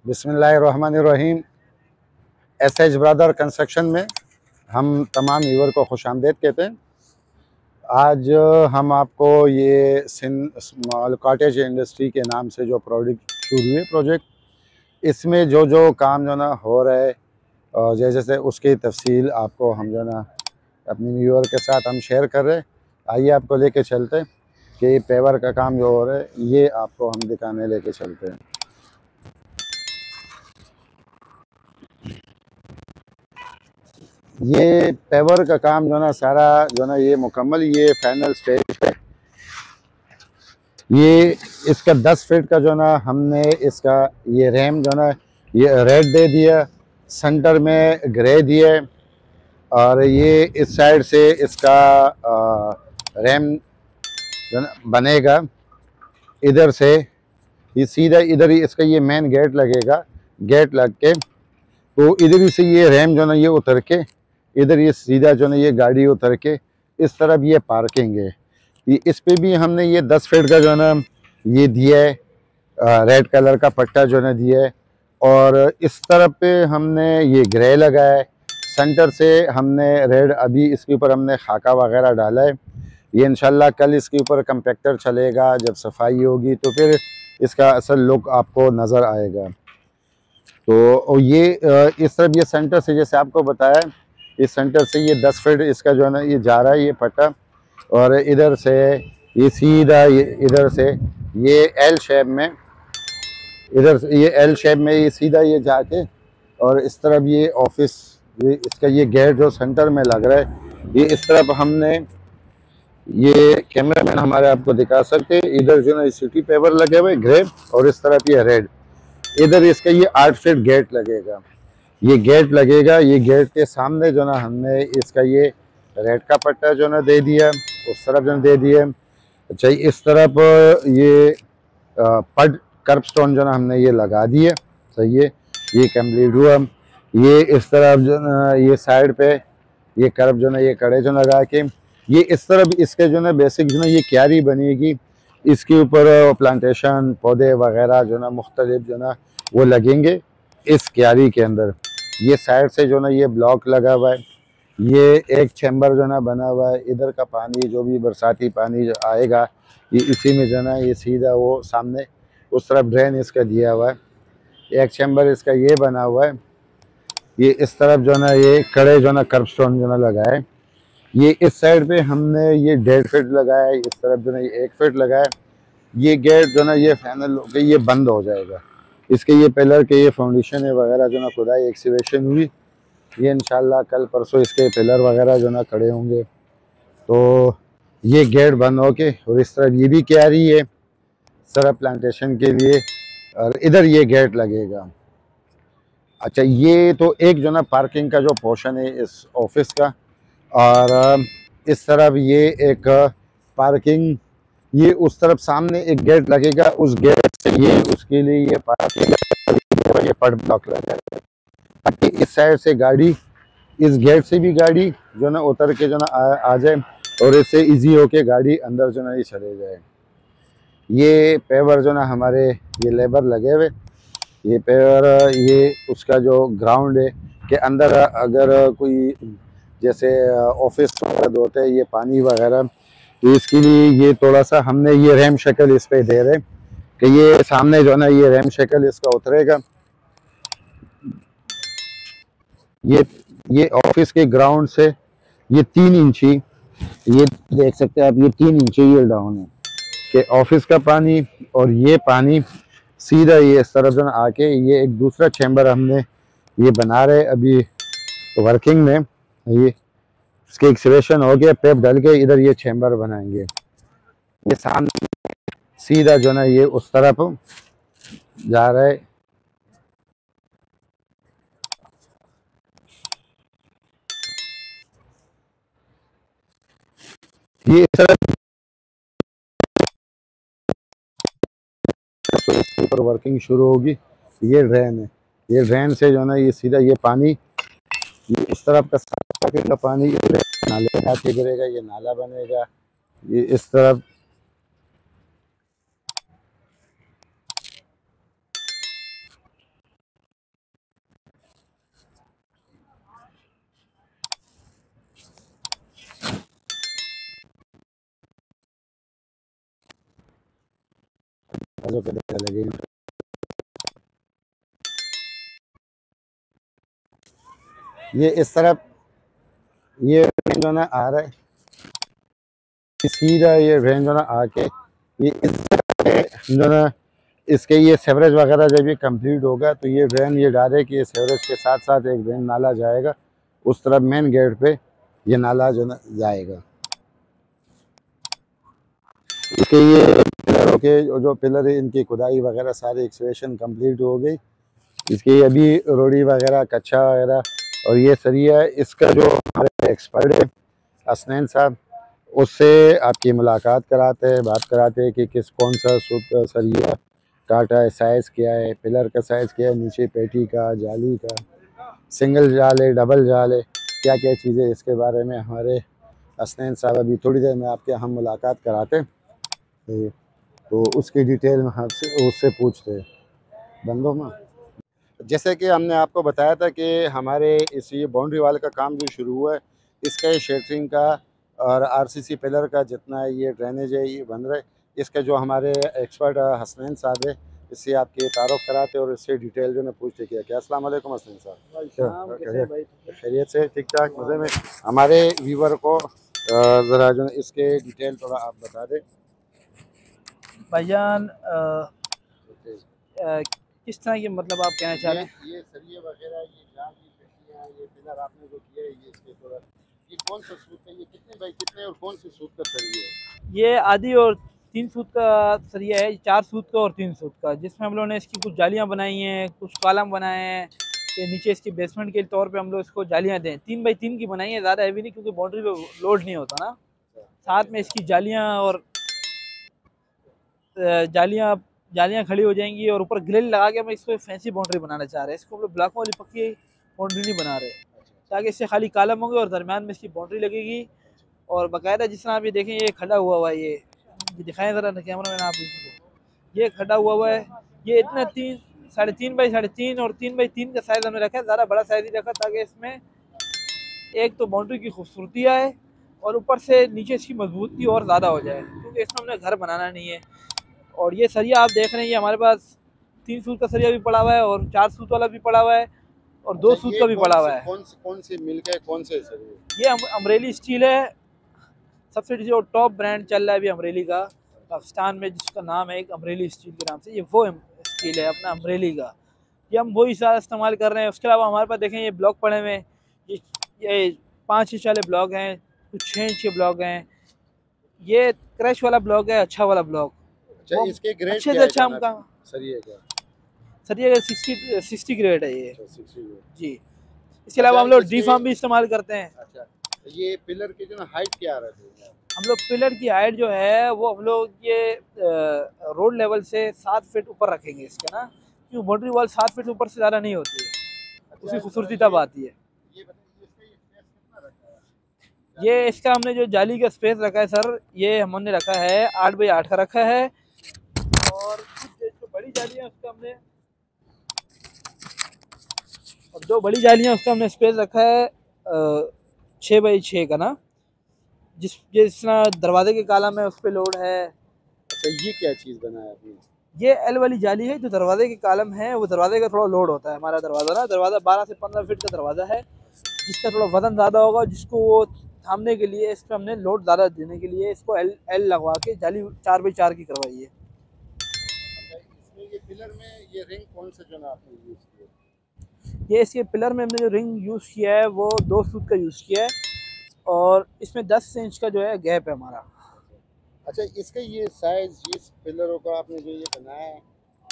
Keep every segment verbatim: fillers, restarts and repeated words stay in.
बिस्मिल्लाहिर्रहमानिर्रहीम। S H brother construction में हम तमाम व्यूअर को खुशामदीद कहते हैं। आज हम आपको ये सिंध कॉटेज इंडस्ट्री के नाम से जो प्रोजेक्ट शुरू हुए प्रोजेक्ट, इसमें जो जो काम जो ना हो रहा है और जैसे जैसे उसकी तफसील आपको हम जो ना अपने व्यूअर के साथ हम शेयर कर रहे हैं। आइए आपको लेके चलते हैं कि पेवर का काम जो हो रहा है ये आपको हम दिखाने लेके चलते हैं। ये पेवर का काम जो ना सारा जो ना ये मुकम्मल ये फाइनल स्टेज है। ये इसका दस फीट का जो ना हमने इसका ये रैम जो ना ये रेड दे दिया, सेंटर में ग्रे दिए और ये इस साइड से इसका आ, रैम जो ना बनेगा। इधर से ये सीधा इधर ही इसका ये मेन गेट लगेगा। गेट लग के तो इधर ही से ये रैम जो ना ये उतर के इधर ये सीधा जो ना ये गाड़ी उतर के इस तरफ ये पार्किंग है। ये इस पे भी हमने ये दस फीट का जो ना ये दिया है, रेड कलर का पट्टा जो ना दिया है और इस तरफ पे हमने ये ग्रे लगाया है। सेंटर से हमने रेड, अभी इसके ऊपर हमने खाका वगैरह डाला है। ये इंशाल्लाह कल इसके ऊपर कंपैक्टर चलेगा, जब सफाई होगी तो फिर इसका असल लुक आपको नज़र आएगा। तो ये इस तरफ ये सेंटर से जैसे आपको बताया, इस सेंटर से ये दस फीट इसका जो है ना ये जा रहा है ये पट्टा और इधर से ये सीधा ये इधर से ये एल शेप में, इधर से ये एल शेप में ये सीधा ये जाके और इस तरफ ये ऑफिस, ये इसका ये गेट जो सेंटर में लग रहा है, ये इस तरफ हमने ये कैमरामैन हमारे आपको दिखा सकते हैं। इधर जो ना सिटी पेपर लगे हुए ग्रे और इस तरफ ये रेड, इधर इसका ये आठ फीट गेट लगेगा। ये गेट लगेगा, ये गेट के सामने जो ना हमने इसका ये रेड का पट्टा जो ना दे दिया, उस तरफ जो दे दिया। अच्छा, इस तरफ ये पड कर्ब स्टोन जो ना हमने ये लगा दिए। सही है, ये कंप्लीट हुआ। ये इस तरफ जो ना ये साइड पे ये कर्ब जो ना ये कड़े जो लगा के ये इस तरफ इसके जो ना बेसिक जो ना ये क्यारी बनेगी। इसके ऊपर प्लांटेशन पौधे वगैरह जो ना मुख्तलिफ जो ना वो लगेंगे इस क्यारी के अंदर। ये साइड से जो ना ये ब्लॉक लगा हुआ है, ये एक चैम्बर जो ना बना हुआ है। इधर का पानी जो भी बरसाती पानी जो आएगा ये इसी में जो ना ये सीधा वो सामने उस तरफ ड्रेन इसका दिया हुआ है। एक चैम्बर इसका ये बना हुआ है। ये इस तरफ जो ना ये कड़े जो ना कर्ब स्टोन जो ना लगाए। ये इस साइड पे हमने ये डेढ़ फीट लगाया है, इस तरफ जो ना ये एक फीट लगाया। ये गेट जो ना ये फाइनल हो गई, ये बंद हो जाएगा। इसके ये पिलर के ये फाउंडेशन है वगैरह जो ना खुदाई एक्सीवेशन हुई, ये इंशाल्लाह कल परसों इसके पिलर वगैरह जो ना खड़े होंगे। तो ये गेट बंद हो के और इस तरफ ये भी क्यारी है सरफ प्लांटेशन के लिए और इधर ये गेट लगेगा। अच्छा, ये तो एक जो ना पार्किंग का जो पोर्शन है इस ऑफिस का, और इस तरफ ये एक पार्किंग, ये उस तरफ सामने एक गेट लगेगा, उस गेट से ये उसके लिए ये पार्किंग ये पड ब्लॉक लगेगा ताकि इस साइड से गाड़ी, इस गेट से भी गाड़ी जो ना उतर के जो ना आ, आ जाए और इससे इजी होके गाड़ी अंदर जो ना ये चले जाए। ये पेवर जो ना हमारे ये लेबर लगे हुए, ये पेवर ये उसका जो ग्राउंड है के अंदर अगर कोई जैसे ऑफिस वगैरह होते हैं ये पानी वगैरह, तो इसके लिए ये थोड़ा सा हमने ये रैम शक्ल इस पे दे रहे कि ये सामने जो ना ये रैम शक्ल इसका उतरेगा। ये ये ऑफिस के ग्राउंड से ये तीन इंची, ये देख सकते हैं आप, ये तीन इंची ये डाउन है कि ऑफिस का पानी और ये पानी सीधा ये इस तरफ जो आके ये एक दूसरा चैम्बर हमने ये बना रहे अभी वर्किंग में। ये इसके एक्सवेशन हो गया, पेप डल के इधर ये चैम्बर बनाएंगे। ये सामने सीधा जो ना ये उस तरफ जा रहा है। ये इस तरफ तो इसके ऊपर वर्किंग शुरू होगी। ये ड्रेन है, ये ड्रेन से जो ना ये सीधा ये पानी ये इस तरफ का सारा का पानी नाले में आके गिरेगा, ये नाला बनेगा। ये इस तरफ दरवाजों के अंदर लगे। ये इस तरफ ये रेंज जो ना आ रहा है, सीधा ये रेंज जो ना आके ये इस जो ना इसके ये सेवरेज वगैरह जब ये कंप्लीट होगा तो ये ड्रेन ये डायरेक्ट ये सेवरेज के साथ साथ एक ड्रेन नाला जाएगा उस तरफ मेन गेट पे ये नाला जो ना जाएगा। इसके ये पिलरों के जो पिलर है इनकी खुदाई वगैरह सारी एक्सवेशन कंप्लीट हो गई। इसकी अभी रोड़ी वगैरह कच्चा वगैरह और ये सरिया है। इसका जो हमारे एक्सपर्ट है हसनैन साहब उससे आपकी मुलाकात कराते हैं, बात कराते हैं कि किस कौन सा सूत सरिया काटा है, साइज़ क्या है, पिलर का साइज़ क्या है, नीचे पेटी का, जाली का, सिंगल जाल है, डबल जाल है, क्या क्या चीज़ें इसके बारे में हमारे हसनैन साहब अभी थोड़ी देर में आपके हम मुलाकात कराते हैं तो उसकी डिटेल में हमसे उससे पूछते हैं बंदों में। जैसे कि हमने आपको बताया था कि हमारे इस ये बाउंड्री वाल का काम जो शुरू हुआ है इसका शेटरिंग का और आरसीसी पिलर का जितना ये ड्रेनेज है ये बन रहा है, इसका जो हमारे एक्सपर्ट हसनैन साहब है इससे आपके तारुफ कराते और इससे डिटेल जो है पूछते किया। क्या अस्सलाम वालेकुम हसनैन साहब, खैरियत से ठीक ठाक मज़े में। हमारे व्यूवर को ज़रा जो इसके डिटेल थोड़ा आप बता दें भाईजान। किस तरह की मतलब आप कहना चाह रहे हैं? ये सरिये वगैरह ये जाल ये पेटियां ये पिलर आपने जो किया है ये इसके थोड़ा ये कौन सा सूत का, ये कितने बाई कितने और कौन से सूत का सरिया है? ये आधी और तीन सूत का सरिया है, चार सूत का और तीन सूत का, जिसमें हम लोगों ने इसकी कुछ जालियां बनाई हैं, कुछ कॉलम बनाए हैं कि नीचे इसकी बेसमेंट के तौर पे हम लोग इसको जालियां दें। तीन बाई तीन की बनाई है, ज़्यादा हैवी नहीं क्योंकि बाउंड्री पे लोड नहीं होता ना। साथ में इसकी जालियाँ और जालियाँ जालियाँ खड़ी हो जाएंगी और ऊपर ग्रिल लगा के हम इसको फैंसी बाउंड्री बनाना चाह रहे हैं। इसको हम लोग ब्लॉकों वाली पक्की बाउंड्री नहीं बना रहे ताकि इससे खाली कॉलम होंगे और दरमियान में इसकी बाउंड्री लगेगी। और बाकायदा जिस तरह आप ये देखें ये खड़ा हुआ हुआ है, ये दिखाएं ज़रा कैमरा मैन आप इसको, ये खड़ा हुआ हुआ है। ये इतना तीन साढ़े तीन बाई साढ़े तीन और तीन बाई तीन का साइज़ हमने रखा है, ज़्यादा बड़ा साइज़ ही रखा ताकि इसमें एक तो बाउंड्री की खूबसूरती आए और ऊपर से नीचे इसकी मजबूती और ज़्यादा हो जाए क्योंकि इसमें हमने घर बनाना नहीं है। और ये सरिया आप देख रहे हैं ये हमारे पास तीन सूत का सरिया भी पड़ा हुआ है और चार सूत वाला भी पड़ा हुआ है और दो सूत का भी पड़ा हुआ है। कौन से कौन से मिल के कौन से सरिया? ये अमरेली स्टील है, सबसे जो टॉप ब्रांड चल रहा है अभी अमरेली का पाकिस्तान में, जिसका नाम है एक अमरेली स्टील के नाम से। ये वो स्टील है अपना अमरेली का, ये हम वही सारा इस्तेमाल कर रहे हैं। उसके अलावा हमारे पास देखें ये ब्लॉक पड़े हुए हैं, ये ये पाँच इंच वाले ब्लॉक हैं, कुछ छः इंच के ब्लॉक हैं, ये क्रैश वाला ब्लॉक है, अच्छा वाला ब्लॉक। अच्छा, इसके ग्रेड अच्छे से अच्छा हम काम सरिया का सरिया का सिक्सटी सिक्सटी ग्रेड है ये जी। इसके अलावा अच्छा, हम लोग डी फार्म भी इस्तेमाल करते हैं। अच्छा, ये पिलर की जो हाइट क्या रहती है? हम लोग पिलर की हाइट जो है वो हम लोग ये रोड लेवल से सात फीट ऊपर रखेंगे इसके ना, क्योंकि बाउंड्री वॉल सात फीट ऊपर से ज़्यादा नहीं होती है। अच्छा, उसकी खूबसूरती तब आती है। ये बताइए इसका ये स्पेस कितना रखा है? ये इसका हमने जो जाली का स्पेस रखा है सर, ये हमने रखा है आठ बाई आठ का रखा है और जो बड़ी जाली है उसका हमने और जो बड़ी जालियाँ उसका हमने स्पेस रखा है छः बाई छः का ना, जिस जिस तरह दरवाजे के कालम है उस पर लोड है। अच्छा, ये क्या चीज़ बनाया आपने? ये एल वाली जाली है, जो दरवाजे के कालम है वो दरवाजे का थोड़ा लोड होता है। हमारा दरवाज़ा ना दरवाज़ा बारह से पंद्रह फीट का दरवाज़ा है जिसका थोड़ा वजन ज़्यादा होगा, जिसको वो थामने के लिए इस पर हमने लोड ज़्यादा देने के लिए इसको एल एल लगवा के जाली चार बाई चार की करवाई है। अच्छा, इसमें ये पिलर में ये रिंग कौन सा जो आपने यूज़ किया? ये इसके पिलर में हमने जो रिंग यूज़ किया है वो दो सूत का यूज़ किया है और इसमें दस इंच का जो है गैप है हमारा। अच्छा, इसका ये साइज़ इस पिलरों का आपने जो ये बनाया है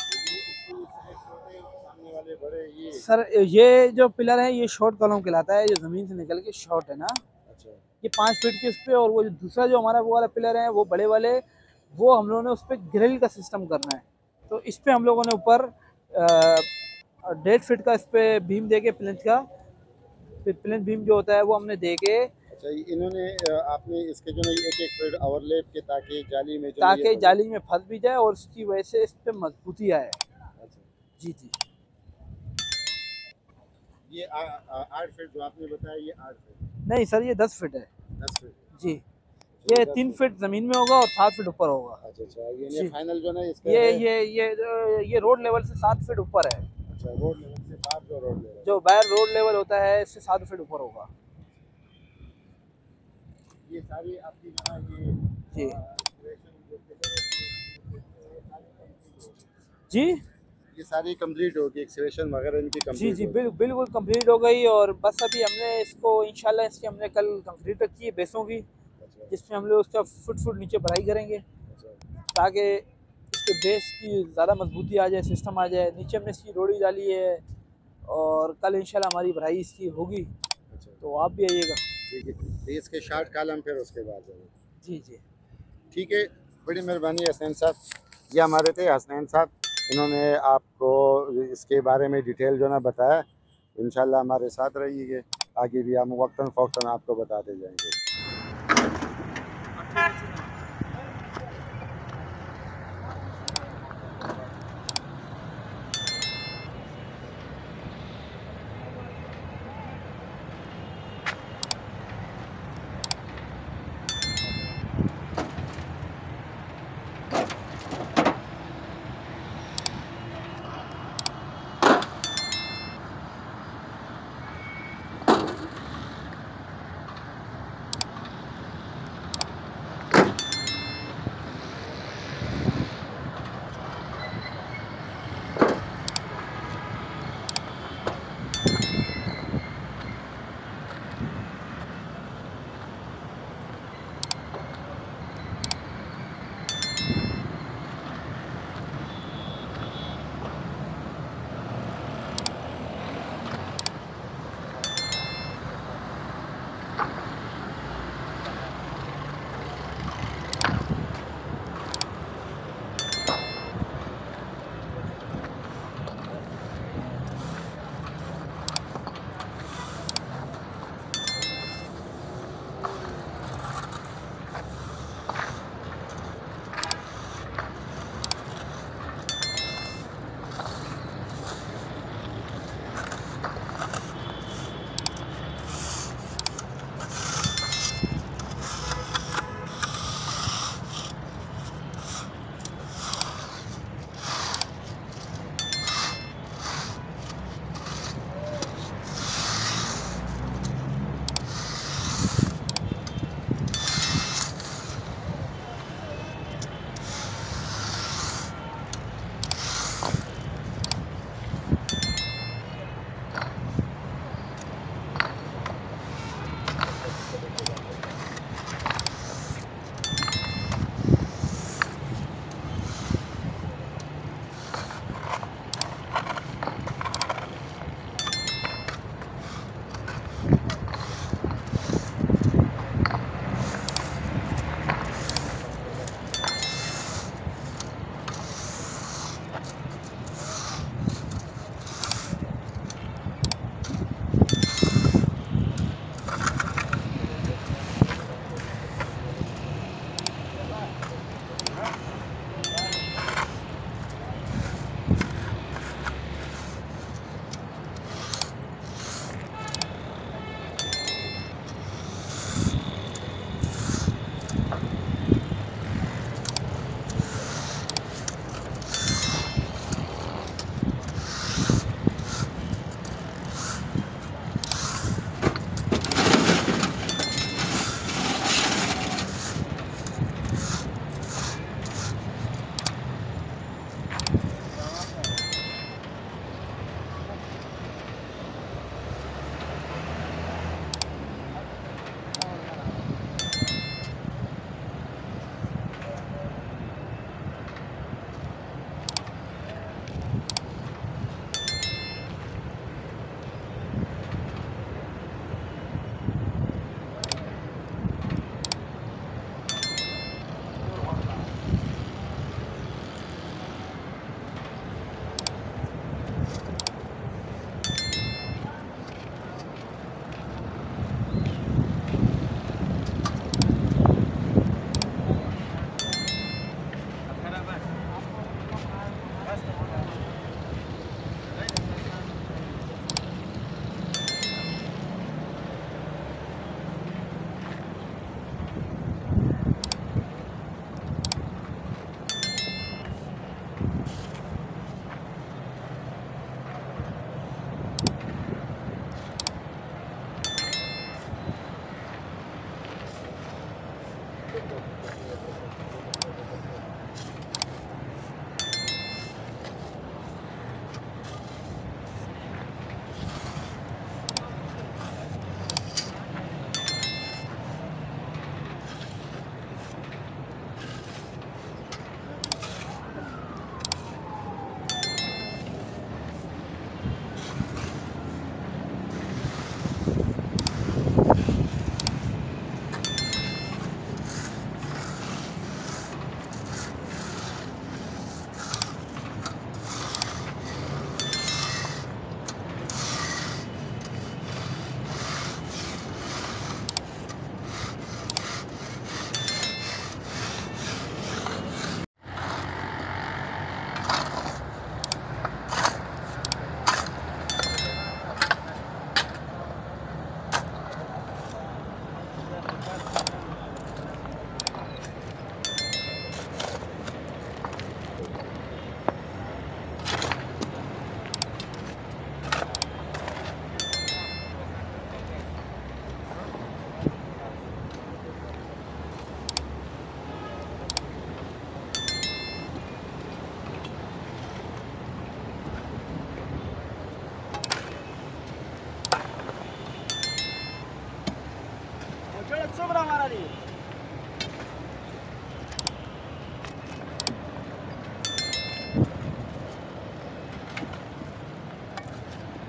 सामने वाले बड़े ये सर, ये जो पिलर है ये शॉर्ट कॉलम कहलाता है, जो ज़मीन से निकल के शॉर्ट है ना। अच्छा, ये पाँच फीट के उस पर, और वो जो दूसरा जो हमारा वो वाला पिलर है वो बड़े वाले, वो हम लोगों ने उस पर ग्रिल का सिस्टम करना है। तो इस पर हम लोगों ने ऊपर डेढ़ फीट का इस पर बीम दे के प्लिंथ का प्लिंथ बीम जो होता है वो हमने दे के। अच्छा, इन्होंने आपने इसके जो है एक एक फीट ओवरलैप के ताकि जाली में ताकि जाली में फंस भी जाए और उसकी वजह से इस पर मजबूती आए। अच्छा, जी जी। ये आठ फीट जो आपने बताया ये आठ फीट नहीं सर, ये दस फीट है। दस फीट जी। ये तीन फीट जमीन में होगा और सात फीट ऊपर होगा। अच्छा अच्छा, ये जी। फाइनल जो है इसका ये है? ये ये ये रोड लेवल से सात फीट ऊपर है। अच्छा, रोड लेवल से बाहर जो रोड लेवल जो बाहर रोड लेवल होता है इससे सात फीट ऊपर होगा। ये सारी आपकी जहाँ ये जी अ, जो जी ये सारी कंप्लीट होगी, एक्सकेवेशन वगैरह इनकी जी कंप्लीट जी होगी। बिल, बिल्कुल कंप्लीट हो गई। और बस अभी हमने इसको इंशाल्लाह इसकी हमने कल कंक्रीट रखी है बेसों की, अच्छा जिसमें हम लोग उसका फुट फुट नीचे बढ़ाई करेंगे अच्छा ताकि इसके बेस की ज़्यादा मजबूती आ जाए, सिस्टम आ जाए। नीचे हमने इसकी रोड़ी डाली है और कल इंशाल्लाह हमारी भराई इसकी होगी, अच्छा, तो आप भी आइएगा। ठीक है। तो इसके शार्ट कालम फिर उसके बाद जाएंगे। जी जी ठीक है, बड़ी मेहरबानी हसनैन साहब। ये हमारे थे हसनैन साहब, इन्होंने आपको इसके बारे में डिटेल जो ना बताया। इंशाल्लाह हमारे साथ रहिए, आगे भी हम वक्तन फ़ौक्तन आपको बताते जाएंगे।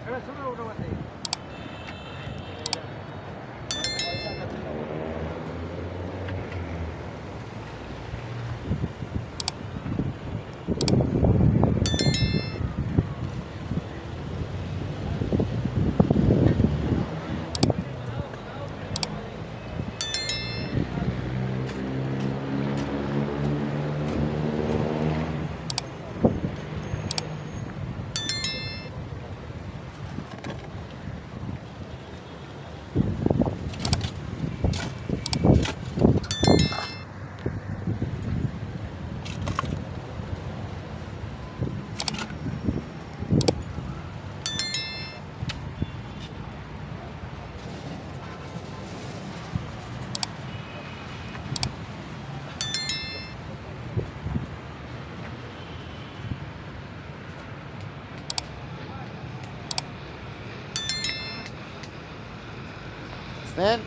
اثنين.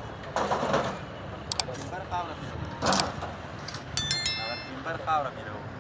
Timbar cabra, mira.